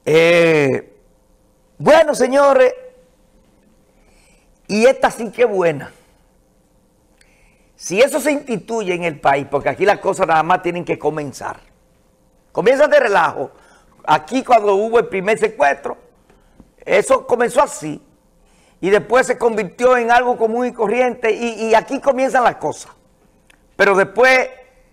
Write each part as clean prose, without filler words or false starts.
Bueno, señores, y esta sí que buena. Si eso se instituye en el país, porque aquí las cosas nada más tienen que comenzar. Comienza de relajo. Aquí cuando hubo el primer secuestro, eso comenzó así. Y después se convirtió en algo común y corriente. Y aquí comienzan las cosas. Pero después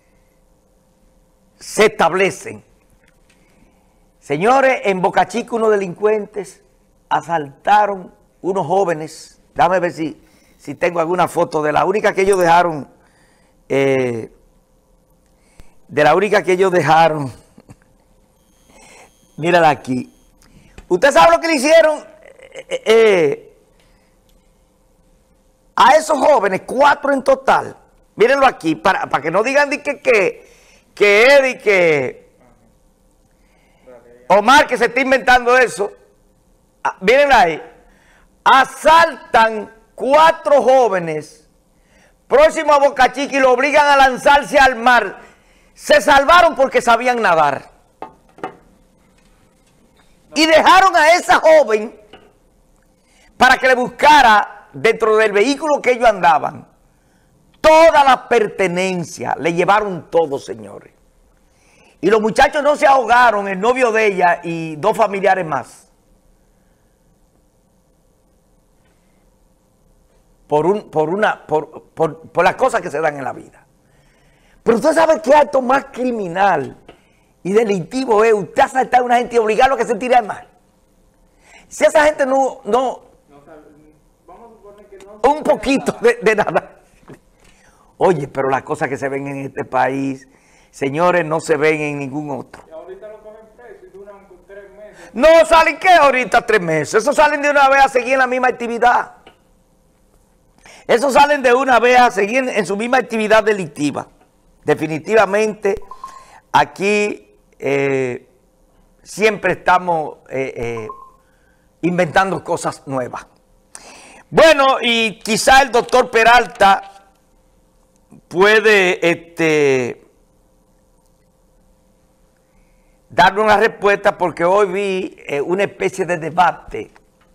se establecen. Señores, en Boca Chica unos delincuentes asaltaron unos jóvenes. Déjame ver si tengo alguna foto de la única que ellos dejaron. Mírala aquí. ¿Usted sabe lo que le hicieron a esos jóvenes? 4 en total. Mírenlo aquí, para que no digan de que Eddie, que Omar, que se está inventando eso. Miren ahí. Asaltan 4 jóvenes próximos a Boca Chica y lo obligan a lanzarse al mar. Se salvaron porque sabían nadar. Y dejaron a esa joven para que le buscara dentro del vehículo que ellos andaban toda la pertenencia. Le llevaron todo, señores. Y los muchachos no se ahogaron, el novio de ella y 2 familiares más. Por las cosas que se dan en la vida. Pero usted sabe qué acto más criminal y delictivo es usted asaltar a una gente y obligarlo a que se tire al mar. Si esa gente no vamos a suponer que no un poquito de nada. Oye, pero las cosas que se ven en este país, señores, no se ven en ningún otro. Y ahorita lo cogen preso y duran 3 meses. No salen, ¿qué ahorita 3 meses? Eso salen de una vez a seguir en la misma actividad. Eso salen de una vez a seguir en su misma actividad delictiva. Definitivamente, aquí siempre estamos inventando cosas nuevas. Bueno, y quizá el doctor Peralta puede darle una respuesta, porque hoy vi una especie de debate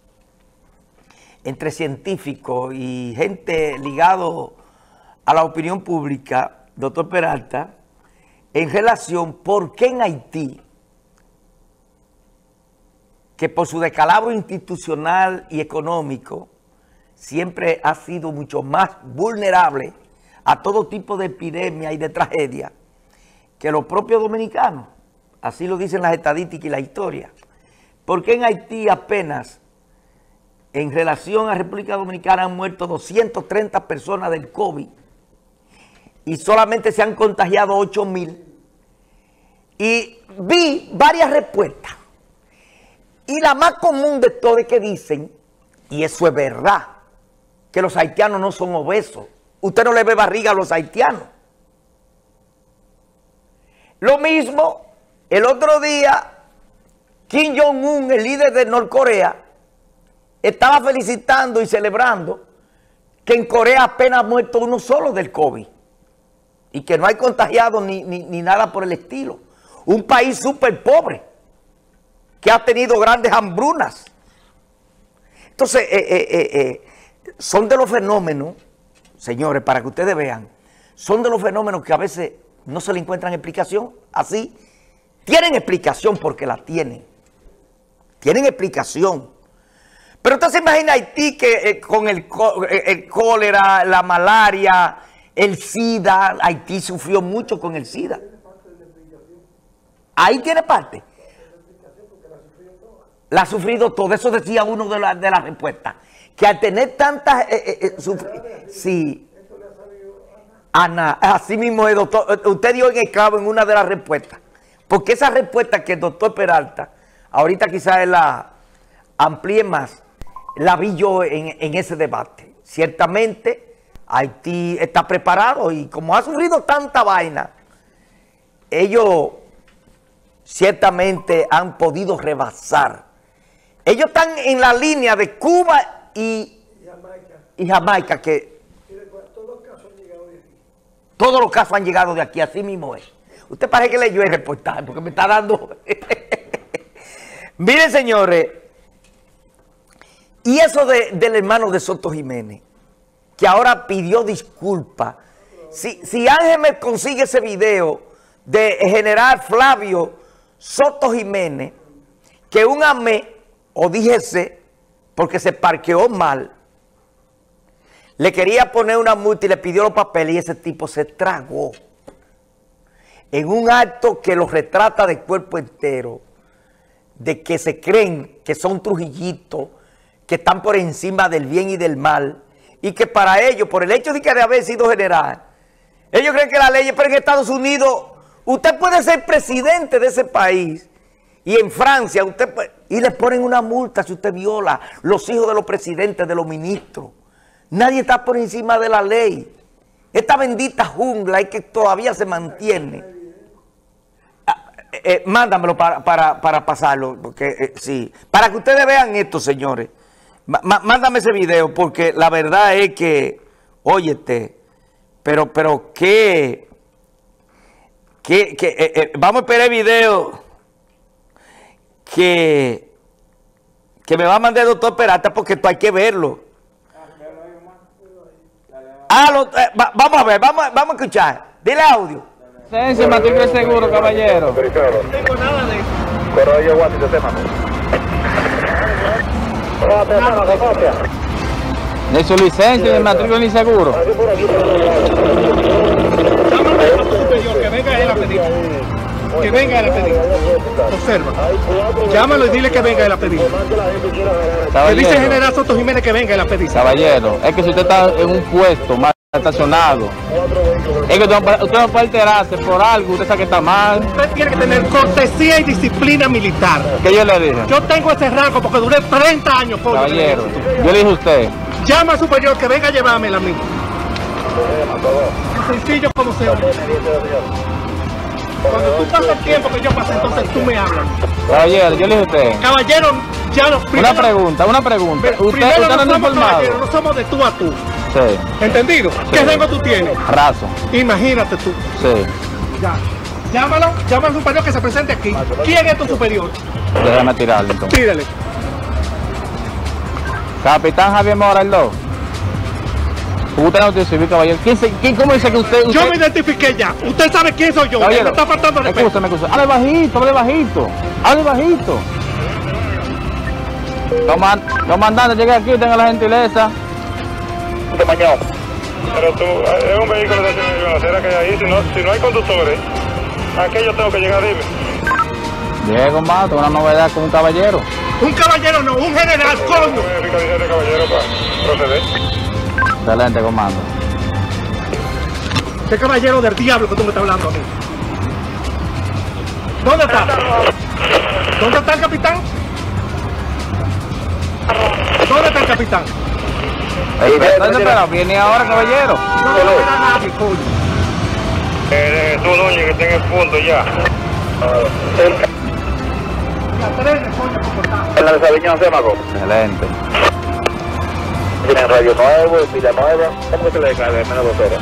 entre científicos y gente ligado a la opinión pública, doctor Peralta, en relación por qué en Haití, que por su descalabro institucional y económico siempre ha sido mucho más vulnerable a todo tipo de epidemia y de tragedia que los propios dominicanos. Así lo dicen las estadísticas y la historia. ¿Por qué en Haití apenas, en relación a República Dominicana, han muerto 230 personas del COVID y solamente se han contagiado 8,000? Y vi varias respuestas. Y la más común de todas es que dicen, y eso es verdad, que los haitianos no son obesos. Usted no le ve barriga a los haitianos. Lo mismo, el otro día, Kim Jong-un, el líder de Norcorea, estaba felicitando y celebrando que en Corea apenas ha muerto uno solo del COVID y que no hay contagiados ni nada por el estilo. Un país súper pobre que ha tenido grandes hambrunas. Entonces, son de los fenómenos, señores, para que ustedes vean, son de los fenómenos que a veces no se le encuentran explicación. Así, tienen explicación porque la tienen. Tienen explicación. Pero usted se imagina Haití que con el cólera, la malaria, el SIDA, Haití sufrió mucho con el SIDA. Ahí tiene parte. La ha sufrido todo. Eso decía uno de las respuestas. Que al tener tantas... sí. Ana, así mismo es, doctor. Usted dio en el clavo en una de las respuestas. Porque esa respuesta que el doctor Peralta, ahorita quizás él la amplíe más, la vi yo en ese debate. Ciertamente, Haití está preparado y como ha sufrido tanta vaina, ellos ciertamente han podido rebasar. Ellos están en la línea de Cuba y Jamaica, que todos los casos han llegado de aquí, así mismo es. Usted parece que leyó el reportaje, porque me está dando... Miren, señores, y eso del hermano de Soto Jiménez, que ahora pidió disculpas. Si Ángel me consigue ese video de general Flavio Soto Jiménez, que un AME, o díjese, porque se parqueó mal, le quería poner una multa y le pidió los papeles y ese tipo se tragó. En un acto que los retrata de cuerpo entero, de que se creen que son trujillitos, que están por encima del bien y del mal, y que para ellos, por el hecho de haber sido general, ellos creen que la ley, pero en Estados Unidos, usted puede ser presidente de ese país, y en Francia, y le ponen una multa si usted viola los hijos de los presidentes, de los ministros. Nadie está por encima de la ley. Esta bendita jungla es que todavía se mantiene. Mándamelo para pasarlo, porque sí, para que ustedes vean esto, señores. Mándame ese video, porque la verdad es que, óyete, pero vamos a esperar el video que me va a mandar el doctor Peralta, porque esto hay que verlo. Vamos a ver, vamos a escuchar. Dile audio. Licencia, matrícula de seguro, caballero. No tengo nada de eso. Corolla Guatito, Témano. Copia. Ni su licencia, ni matrícula, ni seguro. Llámame al superior, que venga él a pedir. Que venga él a pedir. Observa. Llámalo y dile que venga él a pedir. Que dice General Soto Jiménez que venga él a pedir. Caballero, es que si usted está en un puesto mal estacionado, es que usted no puede alterarse por algo, usted sabe que está mal. Usted tiene que tener cortesía y disciplina militar. ¿Qué yo le dije? Yo tengo ese rango porque duré 30 años. Caballero, yo le dije a usted. Llama al superior que venga a llevármela a mí. Sencillo como sea. Cuando tú pasas el tiempo que yo pasé, entonces tú me hablas. Caballero, yo le dije a usted. Caballero, ya no. Una pregunta. ¿Usted no es informado? No somos de tú a tú. Sí. ¿Entendido? Sí. ¿Qué rango tú tienes? Raso. Imagínate tú. Sí. Ya. Llámalo, llama al superior que se presente aquí. ¿Quién es tu superior? Déjame tirarle entonces. Tírale. Capitán Javier Morales. Usted no tiene civil, caballero. ¿Cómo dice que usted? Yo me identifiqué ya. Usted sabe quién soy yo. Caballero, Me está faltando respeto. Escúchame. Hable bajito, hable bajito. Hable bajito. Comandante, llegue aquí, tenga la gentileza. Mañana. Pero tú, es un vehículo de la acera que hay ahí. Si no hay conductores, ¿a qué yo tengo que llegar? Dime. Diego Mato, una novedad con un caballero. Un caballero no, un general, coño. Verificación de caballero para proceder. Excelente, comando. ¿Qué caballero del diablo que tú me estás hablando a mí? ¿Dónde está? ¿Dónde está el capitán? ¿Dónde está el capitán? Espera, viene ahora, caballero. No le voy a dar a nadie, coño. Tú, doña, que esté en el punto ya. La tren, coño, comportado. En la de Sabiñón, Sémago. Excelente. Tienen Radio Nuevo, Villa Nueva. ¿Cómo que se le declara? Menos 2 horas.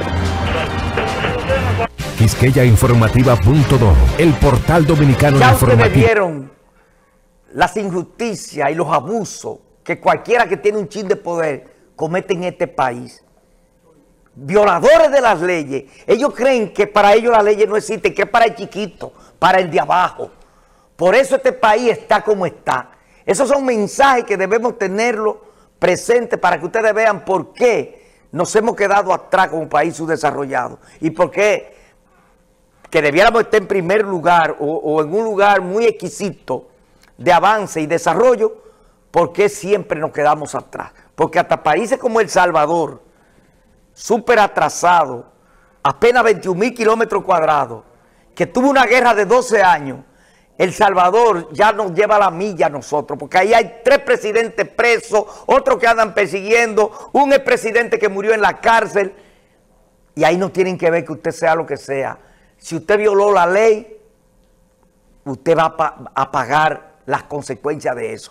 QuisqueyaInformativa.do, el portal dominicano Ya ustedes informativo. vieron las injusticias y los abusos que cualquiera que tiene un chin de poder comete en este país. Violadores de las leyes. Ellos creen que para ellos las leyes no existen, que es para el chiquito, para el de abajo. Por eso este país está como está. Esos son mensajes que debemos tenerlo presentes para que ustedes vean por qué nos hemos quedado atrás como país subdesarrollado y por qué que debiéramos estar en primer lugar o en un lugar muy exquisito de avance y desarrollo, porque siempre nos quedamos atrás. Porque hasta países como El Salvador, súper atrasado, apenas 21,000 kilómetros cuadrados, que tuvo una guerra de 12 años, El Salvador ya nos lleva la milla a nosotros, porque ahí hay 3 presidentes presos, otros que andan persiguiendo, un expresidente que murió en la cárcel, y ahí no tienen que ver que usted sea lo que sea. Si usted violó la ley, usted va a pagar las consecuencias de eso.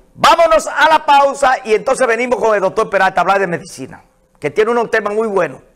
Vámonos a la pausa y entonces venimos con el doctor Peralta a hablar de medicina, que tiene unos temas muy buenos.